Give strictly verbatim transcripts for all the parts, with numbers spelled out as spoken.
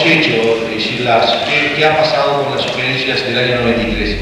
hecho, eh, Gilás? ¿Qué, ¿Qué ha pasado con las sugerencias del año noventa y tres?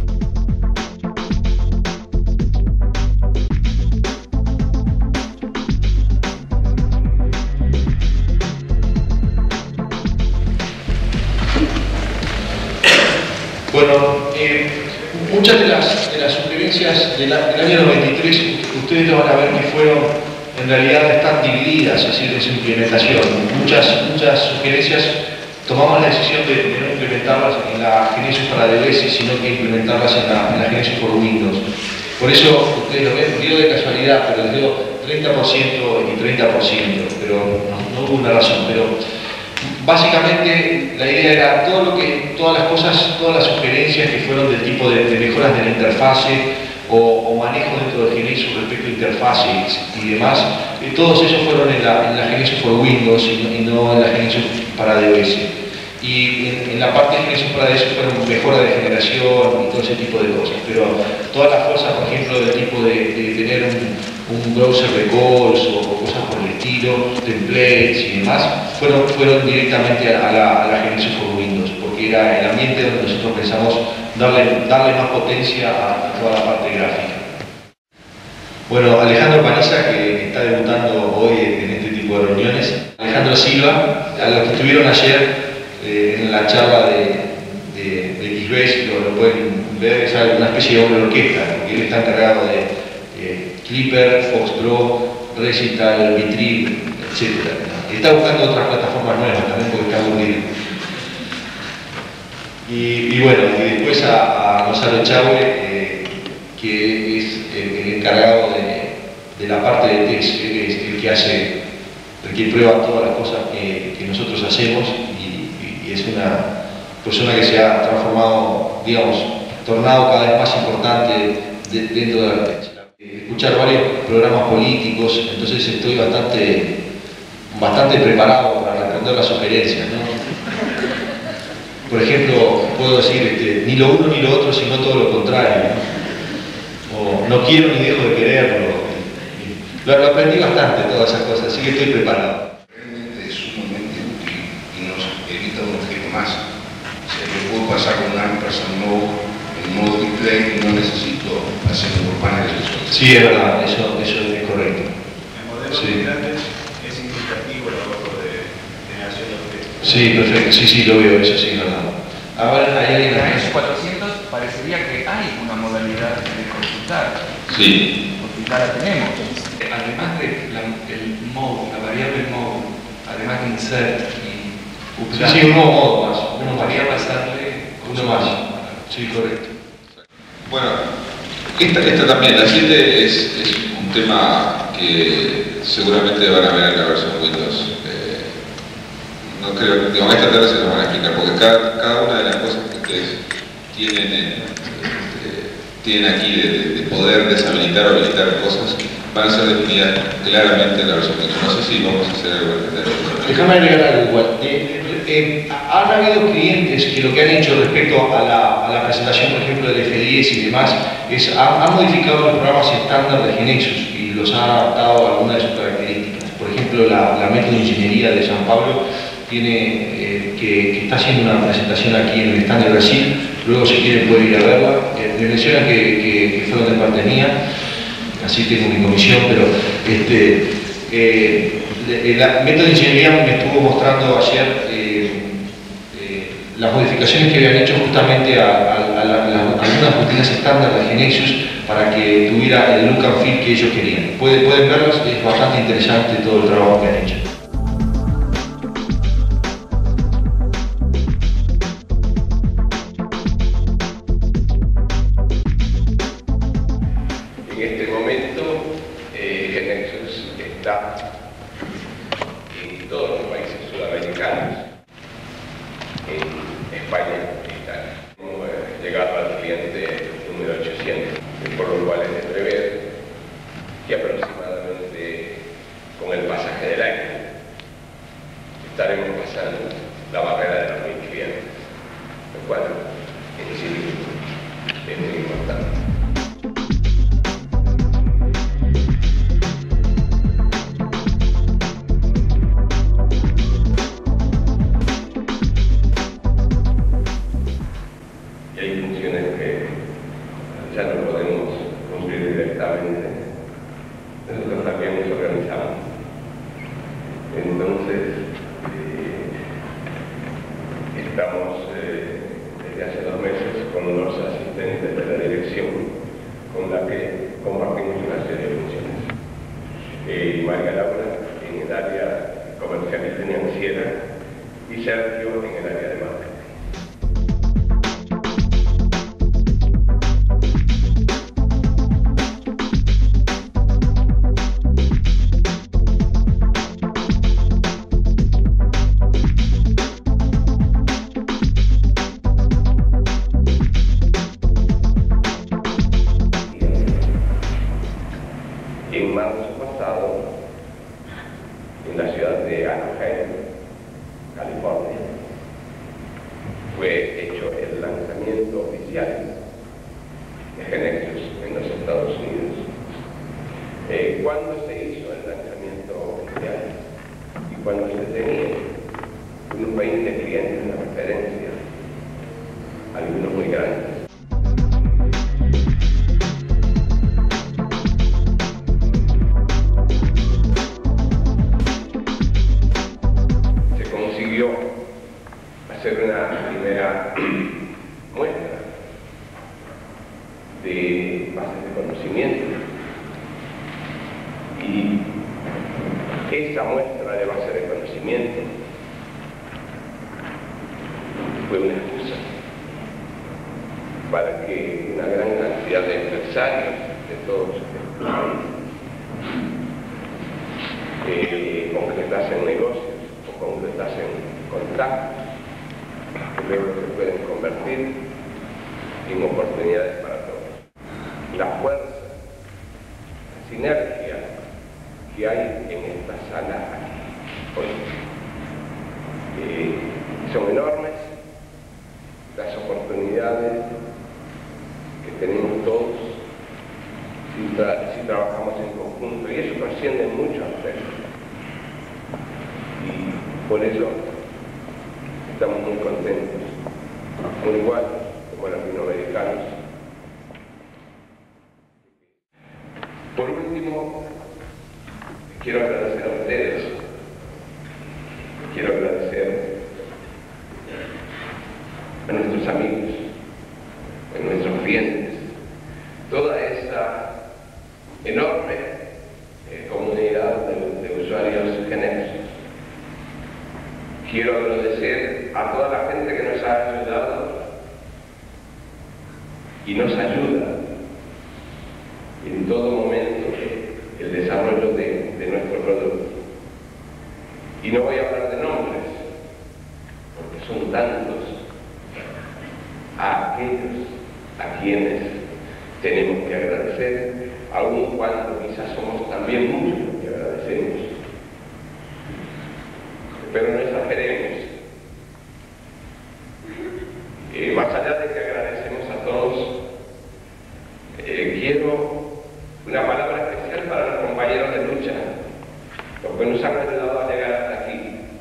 Bueno, eh, muchas de las, de las sugerencias del, del año noventa y tres, ustedes lo van a ver que fueron, en realidad están divididas, es decir, de su implementación. Muchas, muchas sugerencias tomamos la decisión de, de no implementarlas en la Genesis para D O S, sino que implementarlas en la, en la Genesis for Windows. Por eso, ustedes lo ven, digo de casualidad, pero les digo treinta por ciento y treinta por ciento, pero no, no hubo una razón. Pero básicamente la idea era todo lo que, todas las cosas, todas las sugerencias que fueron del tipo de, de mejoras de la interfase o, o manejo dentro de Genesis respecto a interfaces y demás, eh, todos ellos fueron en la, en la Genesis for Windows y no, y no en la Genesis para D O S. Y en, en la parte de Genesis para D O S fueron mejora de generación y todo ese tipo de cosas, pero todas las cosas, por ejemplo, del tipo de, de tener un, un browser de calls o, o cosas por el estilo, templates y demás, fueron, fueron directamente a la, a la Genesis for Windows, porque era el ambiente donde nosotros pensamos darle, darle más potencia a, a toda la parte gráfica. Bueno, Alejandro Paniza, que está debutando hoy en este tipo de reuniones. Alejandro Silva, a los que estuvieron ayer eh, en la charla de, de, de X B S, lo, lo pueden ver, es una especie de hombre de orquesta, porque él está encargado de eh, Clipper, Fox Pro, Recital, Vitrib, etcétera. Está buscando otras plataformas nuevas también porque está aburrido. Y, y bueno, y después a, a Gonzalo Echagüe, eh, que es el, el encargado de, de la parte de test, él es el que hace, el que prueba todas las cosas que, que nosotros hacemos y, y, y es una persona que se ha transformado, digamos, tornado cada vez más importante de, dentro de la test. Escuchar varios programas políticos, entonces estoy bastante, bastante preparado para responder las sugerencias, ¿no? Por ejemplo, puedo decir este, ni lo uno ni lo otro, sino todo lo contrario, ¿no? O no quiero ni dejo de quererlo. Lo, lo aprendí bastante, todas esas cosas, así que estoy preparado. Realmente es sumamente útil y nos evita un objeto más. O sea, yo puedo pasar con un ampersand mode en modo display y no necesito hacer un panel de solución. Sí, es verdad, eso, eso es correcto. El modelo Sí. de es indicativo el ahorro de generación de objetos. Sí, perfecto, sí, sí, lo veo, eso sí, es verdad. Ahora hay alguien En la más. S cuatrocientos parecería que hay una modalidad de consultar, Sí. porque ya la tenemos. Además de la, el mode, la variable mode, además de insert y Sí, sí, un nuevo modo más. uno Uno más. podría pasarle Uno más. Sí, correcto. Bueno, esta, esta también, la siete es, es un tema que seguramente van a ver en la versión Windows. Eh, no creo, digamos, esta tarde se nos van a explicar, porque cada, cada una de las cosas que ustedes tienen, en, eh, tienen aquí de, de, de poder deshabilitar o habilitar cosas, van a ser definidas claramente en la versión Windows. No sé si vamos a hacer algo al respecto. Déjame agregar algo igual. Eh, eh, han habido clientes que lo que han hecho respecto a la, a la presentación, por ejemplo, del F diez y demás, es han, han modificado los programas estándar de Genexus y los han adaptado a algunas de sus características. Por ejemplo, la, la método de ingeniería de San Pablo tiene, eh, que, que está haciendo una presentación aquí en el stand de Brasil, luego si quieren pueden ir a verla. Eh, me mencionan que, que, que fueron de parte mía, así tengo mi comisión, pero este, eh, la método de ingeniería me estuvo mostrando ayer eh, eh, las modificaciones que habían hecho justamente a, a, a, la, a, la, a algunas rutinas estándar de Genexus para que tuviera el look and feel que ellos querían. Pueden, pueden verlas, es bastante interesante todo el trabajo que han hecho. En este momento, eh, Genexus está en todos los países sudamericanos, en España y Italia. Hemos llegado al cliente número ochocientos, por lo cual es de prever que aproximadamente con el pasaje del año estaremos pasando la barrera de los mil clientes, lo cual en sí es muy importante. Estamos eh, desde hace dos meses con los asistentes de la dirección con la que compartimos una serie de funciones. Eh, María Laura en el área comercial y financiera y Sergio en el área de marketing. En marzo pasado, en la ciudad de Anaheim, California, fue hecho el lanzamiento oficial de Genexius en los Estados Unidos. Eh, ¿Cuándo se hizo el lanzamiento oficial? Y cuando se tenía unos veinte clientes de referencia, algunos muy grandes. Hacer una primera muestra de bases de conocimiento y esa muestra de base de conocimiento fue una excusa para que una gran cantidad de empresarios de todos los países eh, concretasen negocios o concretasen contactos que luego se pueden convertir en oportunidades para todos. La fuerza, la sinergia que hay en esta sala aquí hoy eh, son enormes. Las oportunidades que tenemos todos si, tra si trabajamos en conjunto, y eso trasciende muchos aspectos. Y por eso estamos muy contentos, muy igual como latinoamericanos. Por último, quiero agradecer a ustedes, quiero agradecer a nuestros amigos, a nuestros clientes, toda esa enorme eh, comunidad de, de usuarios Genexius. Quiero agradecer a toda la gente que nos ha ayudado y nos ayuda en todo momento el desarrollo de, de nuestro producto. Y no voy a hablar de nombres, porque son tantos, a aquellos a quienes tenemos que agradecer, aun cuando quizás somos también muchos los que agradecemos. Pero no exageremos. Eh, más allá de que agradecemos a todos, eh, quiero una palabra especial para los compañeros de lucha, los que nos han ayudado a llegar hasta aquí.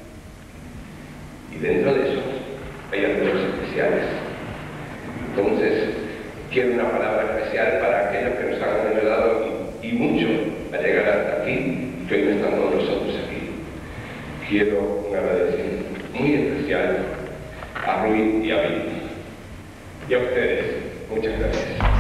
Y dentro de esos hay algunos especiales. Entonces, quiero una palabra especial para aquellos que nos han ayudado y, y mucho a llegar hasta aquí, y que hoy no están con nosotros aquí. Quiero un agradecimiento muy especial a Rui y a Vicky. Y a ustedes, muchas gracias.